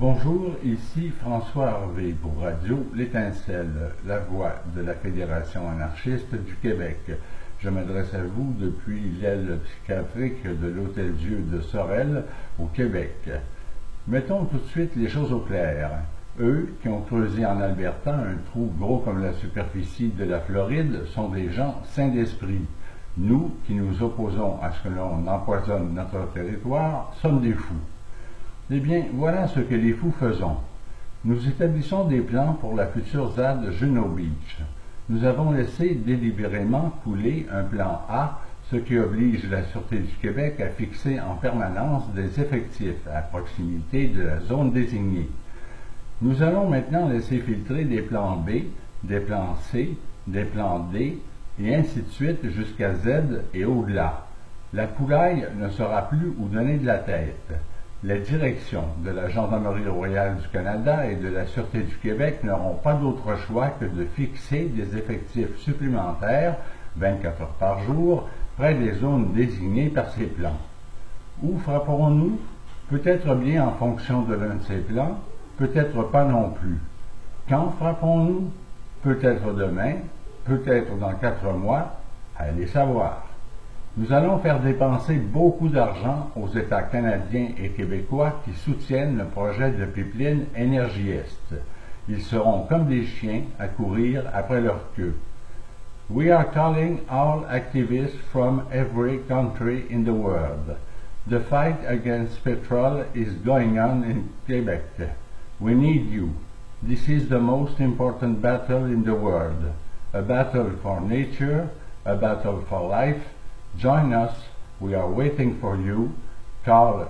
Bonjour, ici François Harvey pour Radio L'Étincelle, la voix de la Fédération anarchiste du Québec. Je m'adresse à vous depuis l'aile psychiatrique de l'Hôtel-Dieu de Sorel, au Québec. Mettons tout de suite les choses au clair. Eux, qui ont creusé en Alberta un trou gros comme la superficie de la Floride, sont des gens sains d'esprit. Nous, qui nous opposons à ce que l'on empoisonne notre territoire, sommes des fous. Eh bien, voilà ce que les fous faisons. Nous établissons des plans pour la future ZAD Juno Beach. Nous avons laissé délibérément couler un plan A, ce qui oblige la Sûreté du Québec à fixer en permanence des effectifs à proximité de la zone désignée. Nous allons maintenant laisser filtrer des plans B, des plans C, des plans D, et ainsi de suite jusqu'à Z et au-delà. La poulaille ne saura plus où donner de la tête. Les directions de la Gendarmerie royale du Canada et de la Sûreté du Québec n'auront pas d'autre choix que de fixer des effectifs supplémentaires, 24 heures par jour, près des zones désignées par ces plans. Où frapperons-nous? Peut-être bien en fonction de l'un de ces plans, peut-être pas non plus. Quand frapperons-nous? Peut-être demain, peut-être dans 4 mois, allez savoir. Nous allons faire dépenser beaucoup d'argent aux États canadiens et québécois qui soutiennent le projet de pipeline Énergie-Est. Ils seront comme des chiens à courir après leur queue. We are calling all activists from every country in the world. The fight against petrol is going on in Quebec. We need you. This is the most important battle in the world. A battle for nature, a battle for life. Join us. We are waiting for you. Call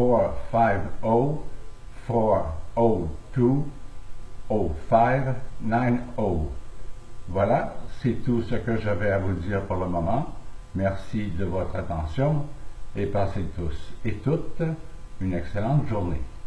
450-402-0590. Voilà, c'est tout ce que j'avais à vous dire pour le moment. Merci de votre attention et passez tous et toutes une excellente journée.